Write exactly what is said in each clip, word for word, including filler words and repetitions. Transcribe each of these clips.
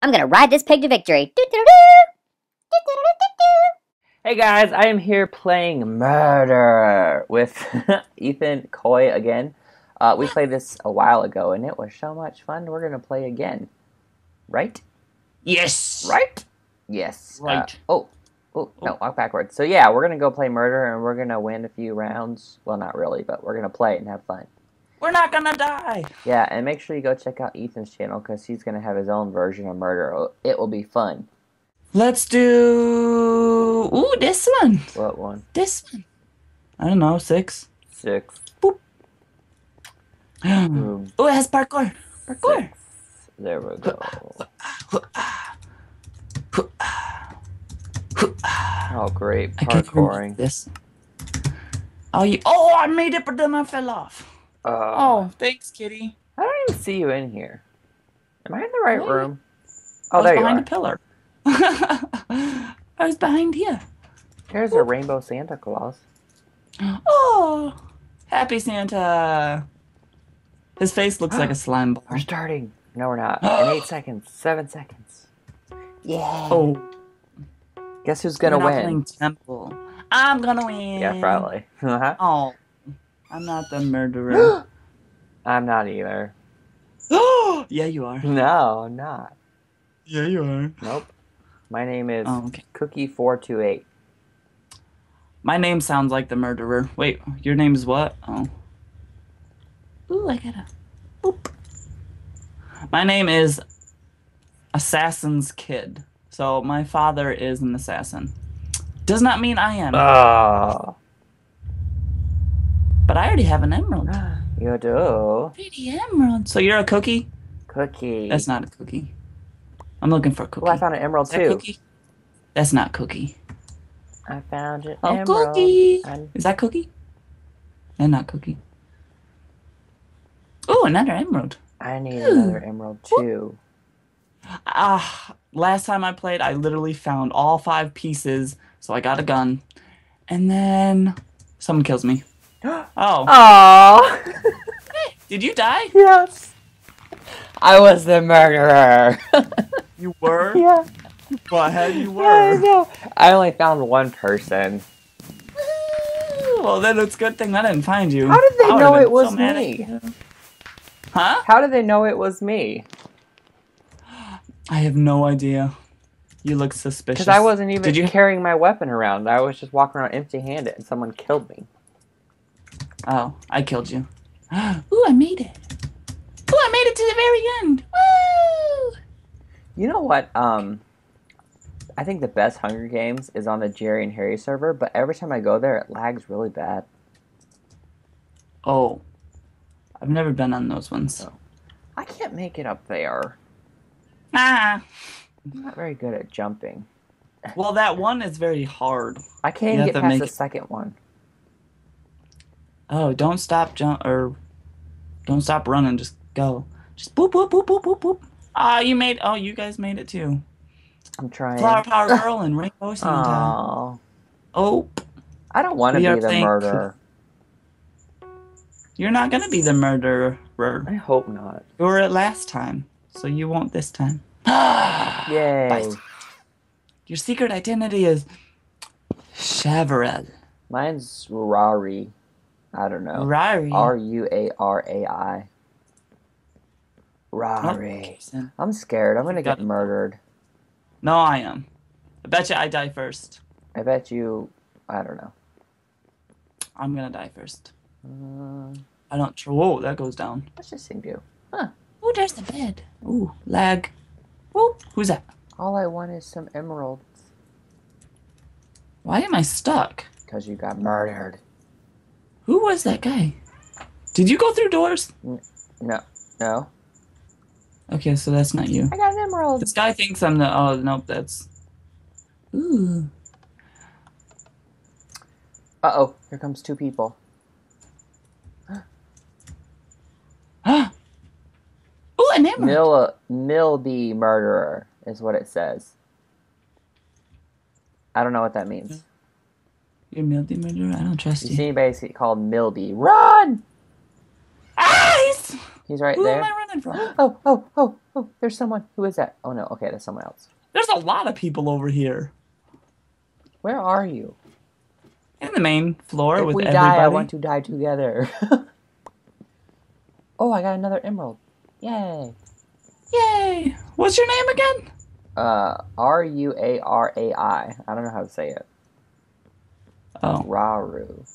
I'm gonna ride this pig to victory. Doo-doo-doo-doo. Hey guys, I am here playing Murder with Ethan Coy again. Uh, we played this a while ago and it was so much fun. We're gonna play again, right? Yes. Right? Yes. Right. Uh, oh, oh, no, walk backwards. So yeah, we're gonna go play Murder and we're gonna win a few rounds. Well, not really, but we're gonna play it and have fun. We're not gonna die. Yeah, and make sure you go check out Ethan's channel because he's gonna have his own version of Murder. It will be fun. Let's do. Ooh, this one. What one? This one. I don't know. Six. Six. Boop. Boom. Oh, it has parkour. Parkour. Six. There we go. Oh, great. I can't remember Parkouring. this. Oh, you. Oh, I made it, but then I fell off. Uh, Oh, thanks, kitty. I don't even see you in here. Am I in the right Wait. room? I Oh, was there you behind are. a pillar. I was behind here. There's a rainbow Santa Claus. Oh, happy Santa. His face looks like a slime ball. We're starting. No, we're not. In eight seconds. Seven seconds. Yeah. Oh, Guess who's gonna we're not win? playing Temple. I'm gonna win. Yeah, probably. Uh-huh. Oh, I'm not the murderer. I'm not either. Oh, yeah, you are. No, I'm not. Yeah, you are. Nope. My name is Oh, okay. Cookie four two eight. My name sounds like the murderer. Wait, your name is what? Oh. Ooh, I gotta. Boop. My name is Assassin's Kid. So my father is an assassin. Does not mean I am. Oh. But I already have an emerald. You do. Pretty emerald. So you're a cookie? Cookie. That's not a cookie. I'm looking for a cookie. Oh, I found an emerald Is that too. cookie? That's not cookie. I found an Oh, emerald. cookie. I'm- Is that cookie? And not cookie. Oh, another emerald. I need another emerald too. Ah, last time I played, I literally found all five pieces, so I got a gun, and then someone kills me. Oh, Oh. did you die? Yes. I was the murderer. You were? Yeah. Butthead, you I were. know. I only found one person. Well, then it's a good thing I didn't find you. How did they I would've know been it was so mad at me? you. Huh? How did they know it was me? I have no idea. You look suspicious. Because I wasn't even Did you? carrying my weapon around. I was just walking around empty-handed, and someone killed me. Oh, I killed you. Ooh, I made it. Ooh, I made it to the very end. Woo! You know what? Um, I think the best Hunger Games is on the Jerry and Harry server, but every time I go there, it lags really bad. Oh, I've never been on those ones. Oh. I can't make it up there. Ah. I'm not very good at jumping. Well, that one is very hard. I can't You even have get to past make the it- second one. Oh, don't stop jump or don't stop running. Just go. Just boop boop boop boop boop boop. Ah, you made. Oh, you guys made it too. I'm trying. Flower Power Girl and Rainbow Santa. Aww. Oh, I don't want to We be are the playing- murderer. you're not gonna be the murderer. I hope not. You were it last time, so you won't this time. Ah. Yay. Bite. Your secret identity is Chavarel. Mine's Rari. I don't know. Rari. R U A R A I. Oh, Rari. okay, then. I'm scared. I'm gonna Got get it. murdered. No, I am. I bet you I die first. I bet you. I don't know. I'm gonna die first. Uh, I don't. Tr- Whoa, that goes down. what's this thing do? Oh, there's the bed. Ooh, lag. Whoa, who's that? All I want is some emeralds. Why am I stuck? Because you got murdered. Who was that guy? Did you go through doors? No. No. Okay, so that's not you. I got an emerald. This guy thinks I'm the. Oh, nope, that's. Ooh. Uh oh. Here comes two people. Ah. Ooh, an emerald. Mil Milby murderer is what it says. I don't know what that means. You're mildy murderer. I don't trust You you. see anybody see- called Milby? Run! Ah, he's He's right Who there. am I running from? Oh, oh, oh, oh, there's someone. Who is that? Oh no, okay, there's someone else. There's a lot of people over here. Where are you? In the main floor If with we everybody. die, I want to die together. Oh, I got another emerald. Yay. Yay! What's your name again? Uh, R U A R A I. I don't know how to say it. Oh. Raru.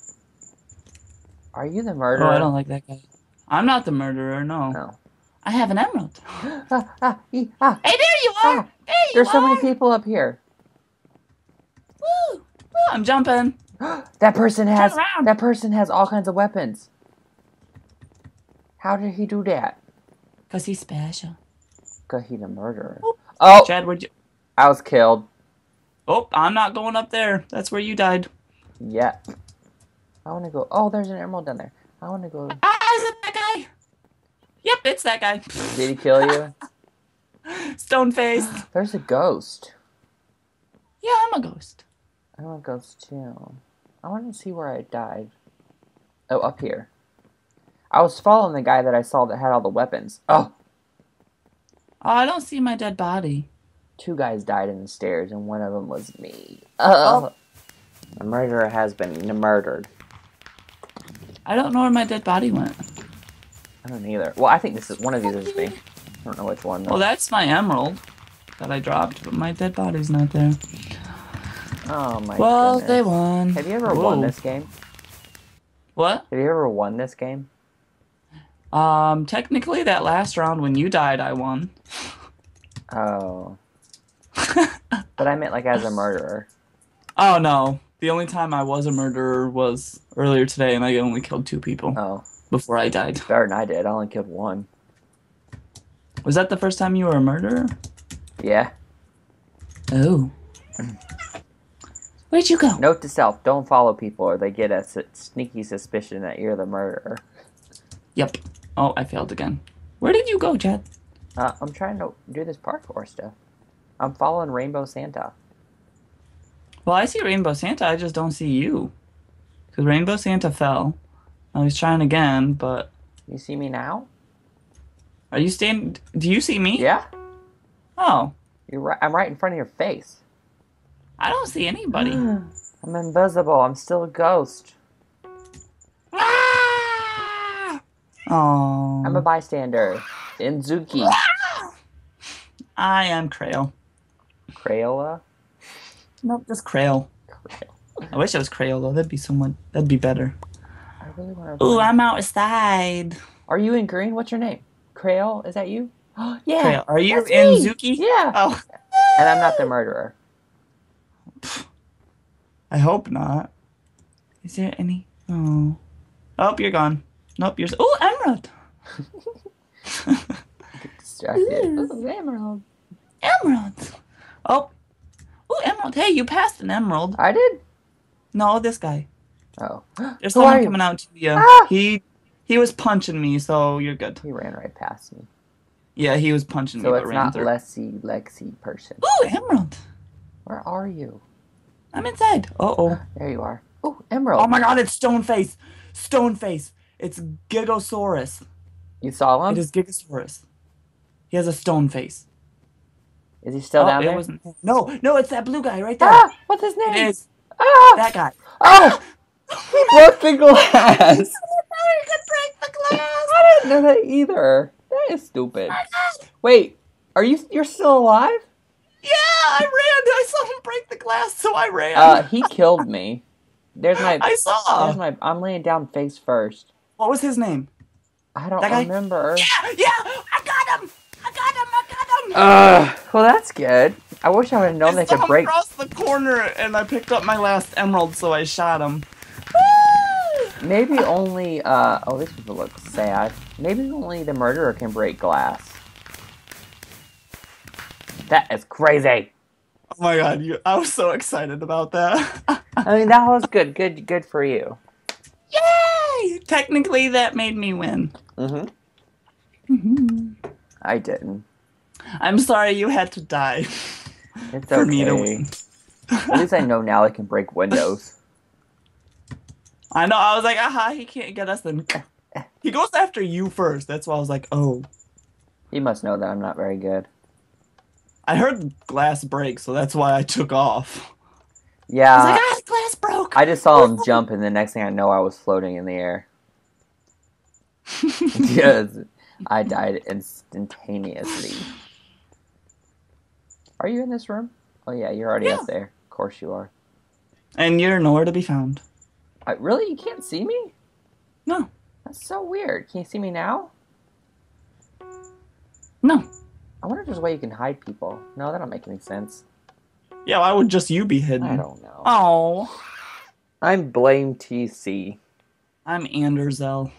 Are you the Oh, murderer? I don't like that guy. I'm not the murderer, no. No. I have an emerald. ah, ah, ee, ah, Hey, there you are! ah. There you There's are! so many people up here. Woo! Woo! I'm jumping. That person has around. that person has all kinds of weapons. How did he do that? Because he's special. Cause he's a murderer. Oop. Oh, Chad, where'd you... I was killed. Oh, I'm not going up there. That's where you died. Yeah. I want to go. Oh, there's an emerald down there. I want to go. Ah, is it that guy? Yep, it's that guy. Did he kill you? Stone face. There's a ghost. Yeah, I'm a ghost. I want a ghost too. I want to see where I died. Oh, up here. I was following the guy that I saw that had all the weapons. Oh, Oh, I don't see my dead body. two guys died in the stairs, and one of them was me. Oh. The murderer has been murdered. I don't know where my dead body went. I don't either. Well, I think this is one of these is me. I don't know which one. Though. Well, that's my emerald that I dropped, but my dead body's not there. Oh my Well, goodness. they won. Have you ever Whoa. won this game? What? Have you ever won this game? Um, technically, that last round when you died, I won. Oh. But I meant like as a murderer. Oh, no. The only time I was a murderer was earlier today, and I only killed two people Oh. before I died. Better than I did. I only killed one. Was that the first time you were a murderer? Yeah. Oh. Where'd you go? Note to self, don't follow people or they get a s- sneaky suspicion that you're the murderer. Yep. Oh, I failed again. Where did you go, Chad? Uh, I'm trying to do this parkour stuff. I'm following Rainbow Santa. Well, I see Rainbow Santa, I just don't see you. Because Rainbow Santa fell. I was trying again, but... You see me now? Are you staying... Do you see me? Yeah. Oh. You're right. I'm right in front of your face. I don't see anybody. I'm invisible. I'm still a ghost. Ah! Oh. I'm a bystander. Inzuki. I am Crail. Crayola? Nope, just Crail. I wish it was Crayola. That'd be someone. That'd be better. I really want to. Ooh, I'm outside. Are you in green? What's your name? Crail? Is that you? Yeah. Crail. Are you that's in me. Zuki? Yeah. Oh. And I'm not the murderer. I hope not. Is there any? Oh. Oh, you're gone. Nope, you're. Ooh, Emerald. Get distracted. Ooh. Ooh, emerald. Emerald. Oh. Ooh, Emerald. Hey, you passed an Emerald. I did? No, this guy. Oh. There's Who are someone you? coming out to you. Ah! He he was punching me, so you're good. He ran right past me. Yeah, he was punching So me, it's but ran not through. Lexi, Lexi person. Ooh, Emerald. Where are you? I'm inside. Uh oh. There you are. Oh, emerald. Oh my God! It's Stoneface. Stoneface. It's Gigosaurus. You saw him? It is Gigosaurus. He has a stone face. Is he still Oh, down it there? wasn't. No, no, it's that blue guy right there. Ah! What's his name? It is Ah! that guy. Oh! He broke the glass! You could break the glass. I didn't know that either. That is stupid. Wait, are you? You're still alive? Yeah, I ran. I saw him break the glass, so I ran. Uh, he killed me. There's my. I saw. There's my. I'm laying down face first. What was his name? I don't That guy? remember. Yeah, yeah, I got him. I got him. I got him. Uh, well, that's good. I wish I would have known I they saw could him break. across the corner, and I picked up my last emerald, so I shot him. Maybe only. Uh, oh, this would look sad. Maybe only the murderer can break glass. That is crazy. Oh my God, you! I was so excited about that. I mean, that was good. Good. Good for you. Yay! Technically, that made me win. Mm-hmm. Mm-hmm. I didn't. I'm sorry you had to die It's for okay. me to win. At least I know now I can break windows. I know. I was like, aha, he can't get us. Then He goes after you first. That's why I was like, oh. He must know that I'm not very good. I heard the glass break, so that's why I took off. Yeah. I was like, ah, the glass broke. I just saw him jump, and the next thing I know, I was floating in the air. Yes, I died instantaneously. Are you in this room? Oh yeah, you're already Yeah. up there. Of course you are. And you're nowhere to be found. I, really? You can't see me? No. That's so weird. Can you see me now? No. I wonder if there's a way you can hide people. No, that don't make any sense. Yeah, why would just you be hidden? I don't know. Oh. I'm Blame T C. I'm Anderzel.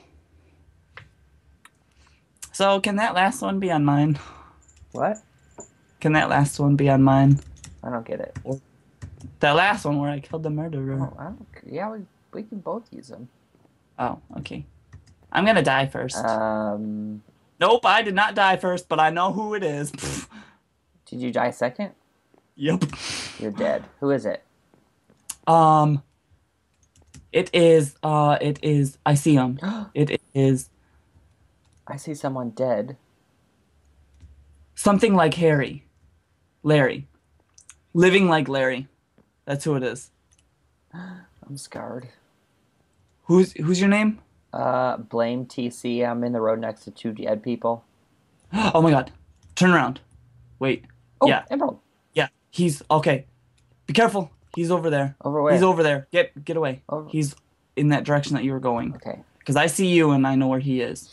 So, can that last one be on mine? What? Can that last one be on mine? I don't get it. That last one where I killed the murderer. Oh, I don't. Yeah, we we can both use them. Oh, okay. I'm gonna die first. Um, Nope, I did not die first, but I know who it is. did you die second? Yep. You're dead. Who is it? Um. It is. Uh. It is. I see him. It is I see someone dead. something like Harry, Larry, living like Larry. That's who it is. I'm scarred. Who's Who's your name? Uh, Blame T C. I'm in the road next to two dead people. Oh my God! Turn around. Wait. Oh, Yeah. Emerald. Yeah. He's okay. Be careful. He's over there. Over where? He's over there. Get Get away. Over- He's in that direction that you were going. Okay. Because I see you and I know where he is.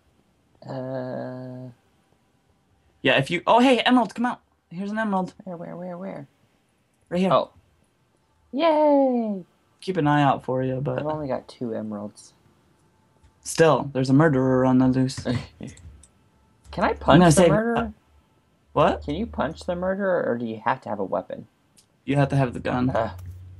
Uh, Yeah. If you. Oh hey, emerald, come out. Here's an emerald where, where, where, where? right here. Oh. Yay! Keep an eye out for you, I've but only got two emeralds. still, there's a murderer on the loose. Can I I'm punch gonna the say- murderer? What? Can you punch the murderer, or do you have to have a weapon? You have to have the gun. Uh,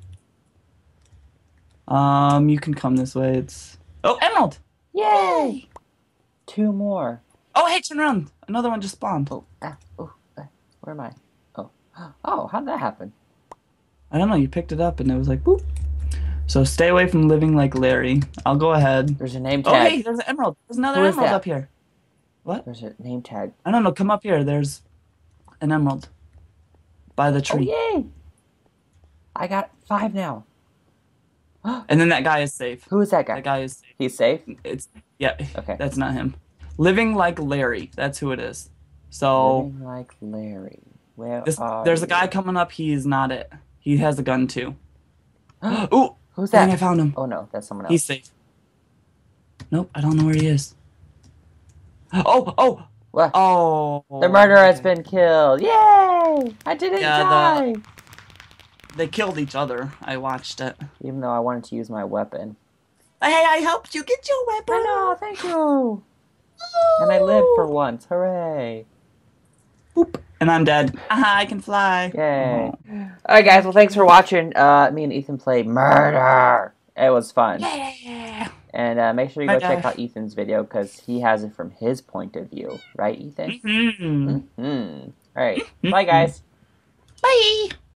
Um, you can come this way. It's oh, emerald. yay! Two more. Oh, hey, turn around. Another one just spawned. Oh, ah, oh, ah, where am I? Oh, oh, how did that happen? I don't know. You picked it up and it was like boop. So stay away from living like Larry. I'll go ahead. There's a name Oh, tag. hey, there's an emerald. There's another Who is emerald that? up here. What? There's a name tag. I don't know. Come up here. There's an emerald by the Oh, tree. yay! I got five now. And then that guy is safe. Who is that guy? That guy is safe. He's safe? It's yeah. Okay. That's not him. Living like Larry. That's who it is. So Living like Larry. Where this, are there's a you? guy coming up. He is not it. He has a gun too. Ooh, Who's dang, that? I found him. Oh no, that's someone else. He's safe. Nope, I don't know where he is. Oh, oh, What? oh. The murderer has okay. been killed. Yay! I didn't Yeah, die. the- They killed each other. I watched it. Even though I wanted to use my weapon. Hey, I helped you get your weapon. I know, thank you. And I lived for once. Hooray. Boop. And I'm dead. Aha, I can fly. Yay. Oh. Alright guys, well thanks for watching. Uh, me and Ethan played Murder. It was fun. Yeah. And uh, make sure you My go check gosh. out Ethan's video because he has it from his point of view. Right, Ethan? Mhm. Mm-hmm. Alright. Bye guys. Bye.